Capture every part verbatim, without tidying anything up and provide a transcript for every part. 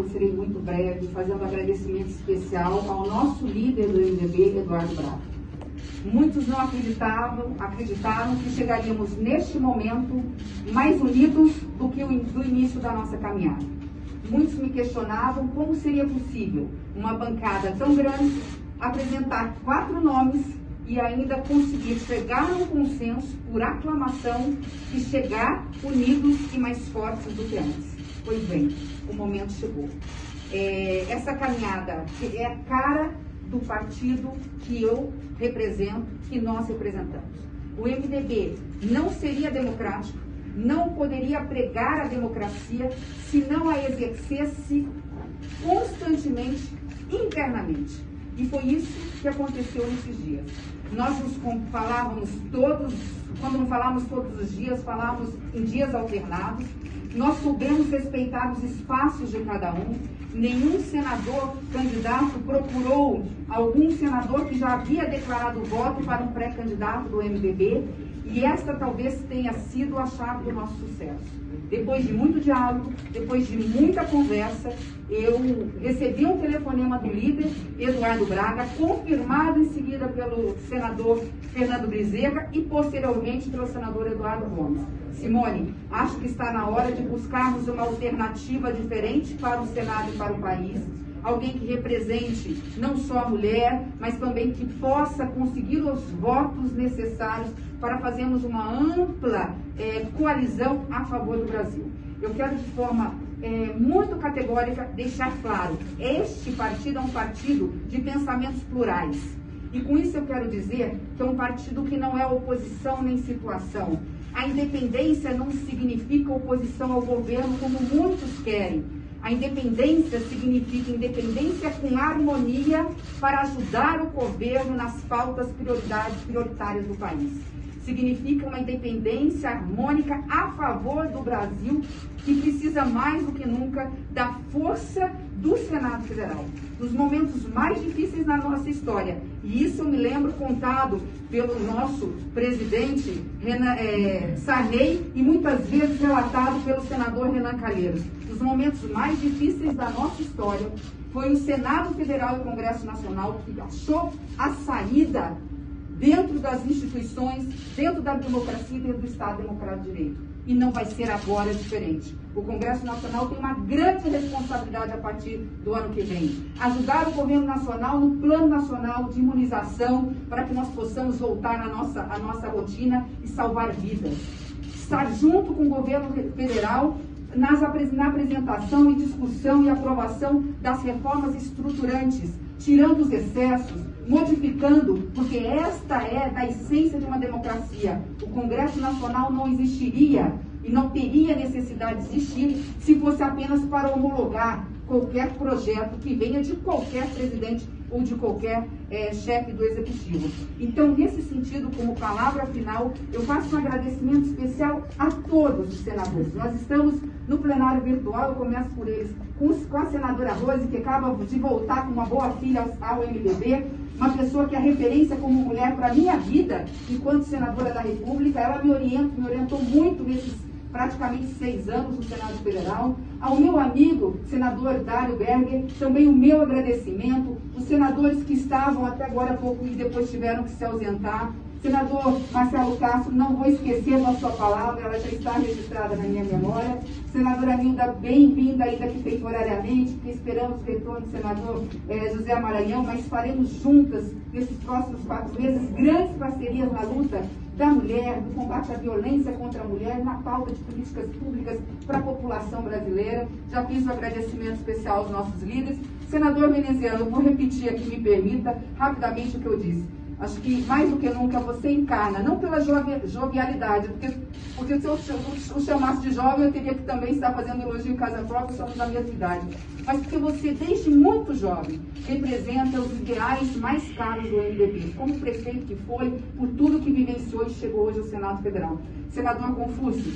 eu serei muito breve, fazendo um agradecimento especial ao nosso líder do M D B, Eduardo Braga. Muitos não acreditavam, acreditaram que chegaríamos neste momento mais unidos do que o do início da nossa caminhada. Muitos me questionavam como seria possível uma bancada tão grande apresentar quatro nomes e ainda conseguir chegar a um consenso por aclamação e chegar unidos e mais fortes do que antes. Pois bem, o momento chegou. É, essa caminhada é a cara do partido que eu represento, que nós representamos. O M D B não seria democrático, não poderia pregar a democracia se não a exercesse constantemente, internamente. E foi isso que aconteceu nesses dias. Nós nos falávamos todos, quando não falávamos todos os dias, falávamos em dias alternados. Nós soubemos respeitar os espaços de cada um. Nenhum senador candidato procurou algum senador que já havia declarado voto para um pré-candidato do M D B. E esta talvez tenha sido a chave do nosso sucesso. Depois de muito diálogo, depois de muita conversa, eu recebi um telefonema do líder, Eduardo Braga, confirmado em seguida pelo senador Fernando Bezerra e posteriormente pelo senador Eduardo Gomes. Simone, acho que está na hora de buscarmos uma alternativa diferente para o Senado e para o país. Alguém que represente não só a mulher, mas também que possa conseguir os votos necessários para fazermos uma ampla é, coalizão a favor do Brasil. Eu quero de forma é, muito categórica deixar claro, este partido é um partido de pensamentos plurais. E com isso eu quero dizer que é um partido que não é oposição nem situação. A independência não significa oposição ao governo como muitos querem. A independência significa independência com harmonia para ajudar o governo nas pautas prioridades, prioritárias do país. Significa uma independência harmônica a favor do Brasil, que precisa mais do que nunca da força do Senado Federal, nos momentos mais difíceis na nossa história. E isso eu me lembro contado pelo nosso presidente Renan, é, Sarney e muitas vezes relatado pelo senador Renan Calheiros. Os momentos mais difíceis da nossa história foi o Senado Federal e o Congresso Nacional que achou a saída dentro das instituições, dentro da democracia e dentro do Estado Democrático de Direito. E não vai ser agora diferente. O Congresso Nacional tem uma grande responsabilidade a partir do ano que vem. Ajudar o governo nacional no plano nacional de imunização para que nós possamos voltar à nossa, à nossa rotina e salvar vidas. Estar junto com o governo federal nas, na apresentação e discussão e aprovação das reformas estruturantes, tirando os excessos, modificando, porque esta é da essência de uma democracia. O Congresso Nacional não existiria e não teria necessidade de existir se fosse apenas para homologar qualquer projeto que venha de qualquer presidente ou de qualquer é, chefe do Executivo. Então, nesse sentido, como palavra final, eu faço um agradecimento especial a todos os senadores. Nós estamos no plenário virtual, eu começo por eles, com, com a senadora Rose, que acaba de voltar com uma boa filha ao, ao M D B, uma pessoa que é referência como mulher para a minha vida, enquanto senadora da República. Ela me orienta, me orientou muito nesses praticamente seis anos no Senado Federal. Ao meu amigo, senador Dário Berger, também o meu agradecimento. Os senadores que estavam até agora há pouco e depois tiveram que se ausentar. Senador Marcelo Castro, não vou esquecer da sua palavra, ela já está registrada na minha memória. Senadora Nilda, bem-vinda ainda aqui temporariamente, que esperamos o retorno do senador eh, José Maranhão, mas faremos juntas, nesses próximos quatro meses, grandes parcerias na luta da mulher, do combate à violência contra a mulher, na pauta de políticas públicas para a população brasileira. Já fiz um agradecimento especial aos nossos líderes. Senador veneziano, eu vou repetir aqui, me permita, rapidamente o que eu disse. Acho que, mais do que nunca, você encarna, não pela jovialidade, porque, porque se eu o chamasse de jovem, eu teria que também estar fazendo elogio em casa própria, somos da mesma idade. Mas porque você, desde muito jovem, representa os ideais mais caros do M D B, como prefeito que foi, por tudo que vivenciou e chegou hoje ao Senado Federal. Senador Confúcio,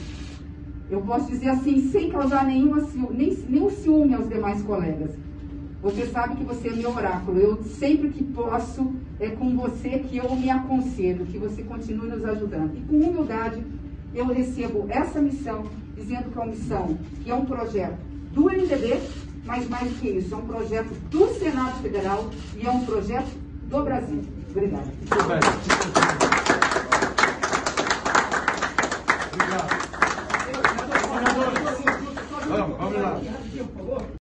eu posso dizer assim, sem causar nenhuma, nem, nenhum ciúme aos demais colegas. Você sabe que você é meu oráculo. Eu sempre que posso, é com você que eu me aconselho, que você continue nos ajudando. E com humildade, eu recebo essa missão, dizendo que é uma missão, que é um projeto do M D B, mas mais do que isso, é um projeto do Senado Federal e é um projeto do Brasil. Obrigada. Obrigado. Vamos, vamos lá.